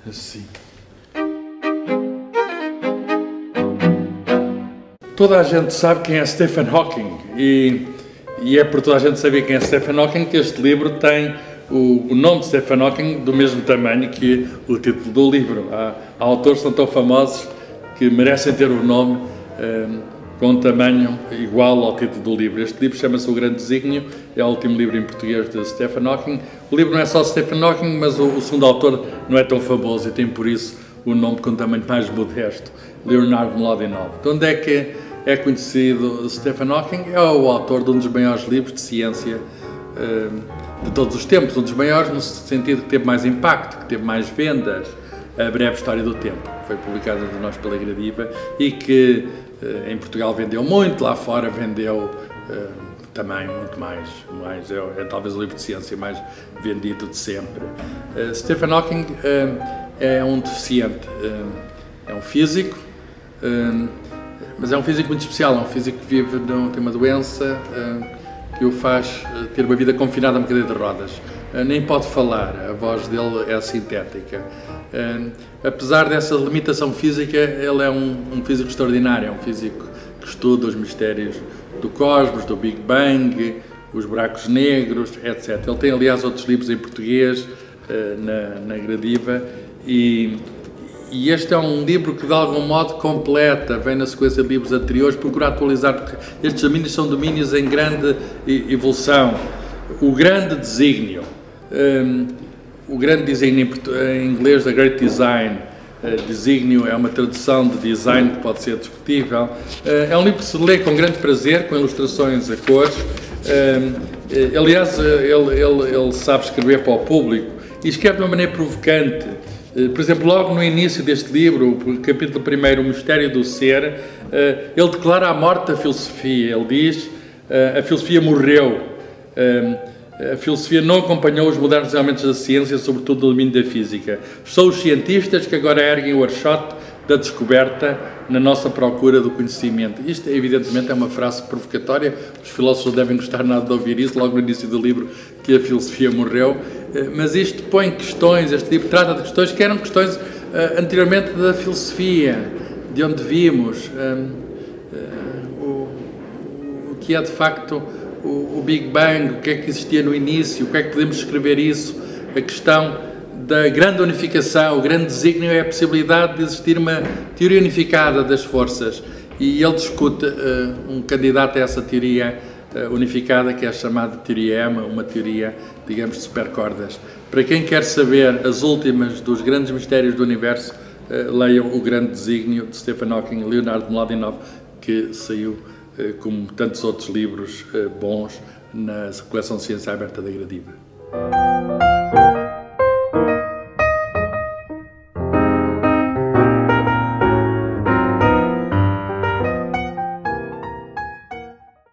Assim. Toda a gente sabe quem é Stephen Hawking e é por toda a gente saber quem é Stephen Hawking que este livro tem o nome de Stephen Hawking do mesmo tamanho que o título do livro. Há autores que são tão famosos que merecem ter o nome com um tamanho igual ao título do livro. Este livro chama-se O Grande Desígnio, é o último livro em português de Stephen Hawking. O livro não é só Stephen Hawking, mas o segundo autor não é tão famoso e tem por isso o nome com um tamanho mais modesto, Leonard Mlodinow. De onde é que é conhecido Stephen Hawking? É o autor de um dos maiores livros de ciência de todos os tempos, um dos maiores no sentido que teve mais impacto, que teve mais vendas, A Breve História do Tempo, que foi publicado entre nós pela Gradiva e que em Portugal vendeu muito, lá fora vendeu também muito mais é talvez o livro de ciência mais vendido de sempre. Stephen Hawking é um deficiente, é um físico, mas é um físico muito especial, é um físico que tem uma doença que o faz ter uma vida confinada a uma cadeira de rodas. Nem pode falar, a voz dele é sintética. Apesar dessa limitação física, ele é um físico extraordinário, é um físico que estuda os mistérios do cosmos, do Big Bang, os buracos negros, etc. Ele tem, aliás, outros livros em português na Gradiva e este é um livro que, de algum modo, completa, vem na sequência de livros anteriores, procura atualizar, porque estes domínios são domínios em grande evolução. O grande desígnio, em inglês, The Great Design, desígnio é uma tradução de design que pode ser discutível. É um livro que se lê com grande prazer, com ilustrações a cores. Aliás, ele sabe escrever para o público e escreve de uma maneira provocante. Por exemplo, logo no início deste livro, o capítulo 1, O Mistério do Ser, ele declara a morte da filosofia. Ele diz, a filosofia morreu, a filosofia não acompanhou os modernos desenvolvimentos da ciência, sobretudo no domínio da física. São os cientistas que agora erguem o archote da descoberta na nossa procura do conhecimento. Isto, evidentemente, é uma frase provocatória, os filósofos devem gostar nada de ouvir isso, logo no início do livro, que a filosofia morreu, mas isto põe questões, este livro trata de questões que eram questões anteriormente da filosofia, de onde vimos, o que é de facto o Big Bang, o que é que existia no início, o que é que podemos escrever isso, a questão da grande unificação, o grande desígnio é a possibilidade de existir uma teoria unificada das forças e ele discute um candidato a essa teoria unificada que é chamada de teoria EMA, uma teoria, digamos, de supercordas. Para quem quer saber as últimas dos grandes mistérios do universo, leiam O Grande Desígnio de Stephen Hawking, Leonard Mlodinow, que saiu como tantos outros livros bons na coleção de Ciência Aberta da Gradiva.